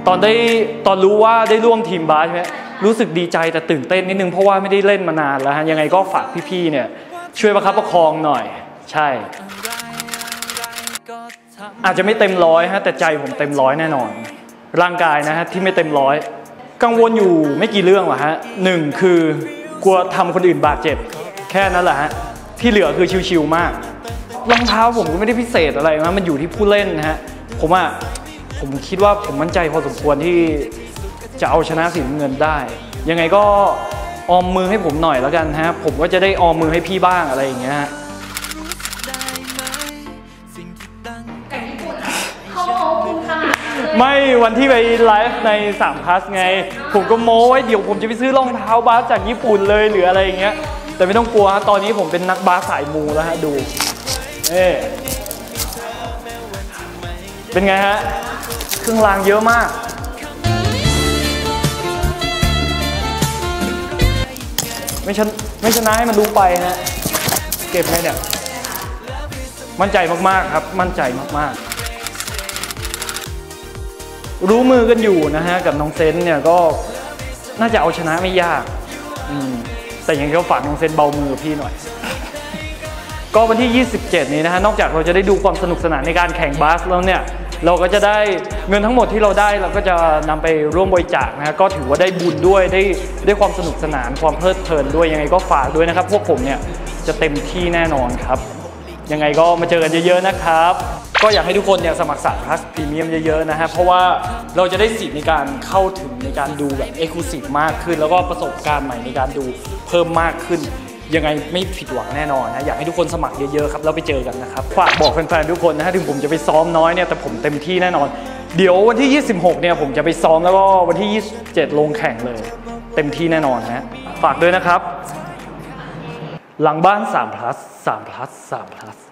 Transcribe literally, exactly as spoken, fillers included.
ตอนได้ตอนรู้ว่าได้ร่วมทีมบาสใช่ไหมรู้สึกดีใจแต่ตื่นเต้นนิดนึงเพราะว่าไม่ได้เล่นมานานแล้วฮะยังไงก็ฝากพี่ๆเนี่ยช่วยประคับประคองหน่อยใช่อาจจะไม่เต็มร้อยฮะแต่ใจผมเต็มร้อยแน่นอนร่างกายนะฮะที่ไม่เต็มร้อยกังวลอยู่ไม่กี่เรื่องหรอกฮะหนึ่งคือกลัวทำคนอื่นบาดเจ็บแค่นั้นแหละฮะที่เหลือคือชิวๆมากรองเท้าผมก็ไม่ได้พิเศษอะไรนะมันอยู่ที่ผู้เล่นนะฮะผมว่าผมคิดว่าผมมั่นใจพอสมควรที่จะเอาชนะสีน้ำเงินได้ยังไงก็ออมมือให้ผมหน่อยแล้วกันฮะผมก็จะได้ออมมือให้พี่บ้างอะไรอย่างเงี้ยฮะไม่วันที่ไปไลฟ์ในสามพลัสไงผมก็โม้ไว้เดี๋ยวผมจะไปซื้อรองเท้าบาสจากญี่ปุ่นเลยหรืออะไรอย่างเงี้ยแต่ไม่ต้องกลัวตอนนี้ผมเป็นนักบาสสายมูแล้วฮะดูเอ๊เป็นไงฮะเครื่องรางเยอะมากไม่ชนะไม่ชนะให้มันรู้ไปฮะเก็บไงเนี่ยมั่นใจมากๆครับมั่นใจมากๆรู้มือกันอยู่นะฮะกับน้องเซนเนี่ยก็น่าจะเอาชนะไม่ยากอืมแต่ยังก็ฝากน้องเซนเบามือพี่หน่อยก็วันที่ยี่สิบเจ็ดนี้นะฮะนอกจากเราจะได้ดูความสนุกสนานในการแข่งบาสแล้วเนี่ยเราก็จะได้เงินทั้งหมดที่เราได้เราก็จะนำไปร่วมบริจาคนะฮะก็ถือว่าได้บุญด้วยได้ได้ความสนุกสนานความเพลิดเพลินด้วยยังไงก็ฝากด้วยนะครับพวกผมเนี่ยจะเต็มที่แน่นอนครับยังไงก็มาเจอกันเยอะๆนะครับก็อยากให้ทุกคนเนี่ยสมัครสามพลัสพรีเมียมเยอะๆนะฮะเพราะว่าเราจะได้สิทธิ์ในการเข้าถึงในการดูแบบเอ็กซ์คลูซีฟมากขึ้นแล้วก็ประสบการณ์ใหม่ในการดูเพิ่มมากขึ้นยังไงไม่ผิดหวังแน่นอนนะอยากให้ทุกคนสมัครเยอะๆครับแล้วไปเจอกันนะครับฝากบอกแฟนๆทุกคนนะฮะถึงผมจะไปซ้อมน้อยเนี่ยแต่ผมเต็มที่แน่นอนเดี๋ยววันที่ยี่สิบหกเนี่ยผมจะไปซ้อมแล้วก็วันที่ยี่สิบเจ็ดลงแข่งเลยเต็มที่แน่นอนฮะฝากด้วยนะครับหลังบ้านสามพลัสสามพลัสสามพลัส